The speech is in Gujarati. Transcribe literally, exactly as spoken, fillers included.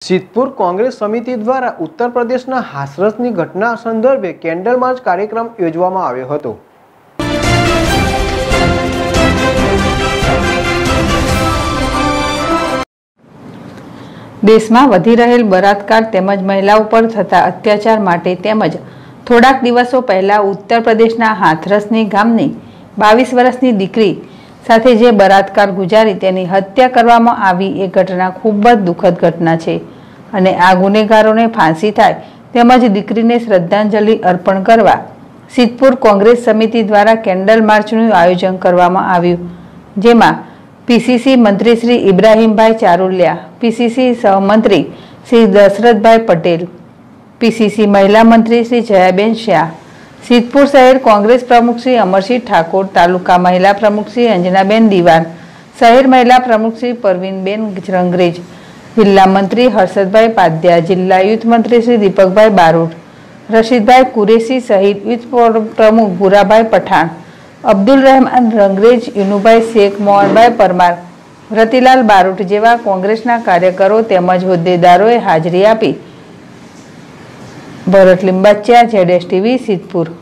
સિદ્ધપુર કોંગ્રેસ સમિતિ દ્વારા ઉત્તર પ્રદેશના હાથરસની ઘટના સંદર્ભે કેન્ડલ માર્ચ કાર્યક્રમ યોજવામાં આવ્યો હતો। દેશમાં વધી રહેલ બળાત્કાર તેમજ મહિલાઓ પર થતા અત્યાચાર માટે તેમજ થોડાક દિવસો પહેલા ઉત્તર પ્રદેશના હાથરસની ગામની બાવીસ વર્ષની દીકરી સાથે જે બળાત્કાર ગુજારી તેની હત્યા કરવામાં આવી એ ઘટના ખૂબ જ દુઃખદ ઘટના છે અને આ ગુનેગારોને ફાંસી થાય તેમજ દીકરીને શ્રદ્ધાંજલિ અર્પણ કરવા સિદ્ધપુર કોંગ્રેસ સમિતિ દ્વારા કેન્ડલ માર્ચનું આયોજન કરવામાં આવ્યું, જેમાં પીસીસી મંત્રી શ્રી ઇબ્રાહીમભાઈ ચારુલિયા, પીસીસી સહમંત્રી શ્રી દશરથભાઈ પટેલ, પીસીસી મહિલા મંત્રી શ્રી જયાબેન શાહ, સિદ્ધપુર શહેર કોંગ્રેસ પ્રમુખ શ્રી અમરસિંહ ઠાકોર, તાલુકા મહિલા પ્રમુખ શ્રી અંજનાબેન દિવાન, શહેર મહિલા પ્રમુખ શ્રી પરવીનબેન રંગરેજ, જિલ્લા મંત્રી હર્ષદભાઈ પાધ્યા, જિલ્લા યુથ મંત્રી શ્રી દીપકભાઈ બારોટ, રશીદભાઈ કુરેશી સહિત યુથ પ્રમુખ ભૂરાભાઈ પઠાણ, અબ્દુલ રહેમાન રંગરેજ, યુનુભાઈ શેખ, મોહનભાઈ પરમાર, રતિલાલ બારોટ જેવા કોંગ્રેસના કાર્યકરો તેમજ હોદ્દેદારોએ હાજરી આપી। Bharat Limbachiya, Z S TV, Siddhpur.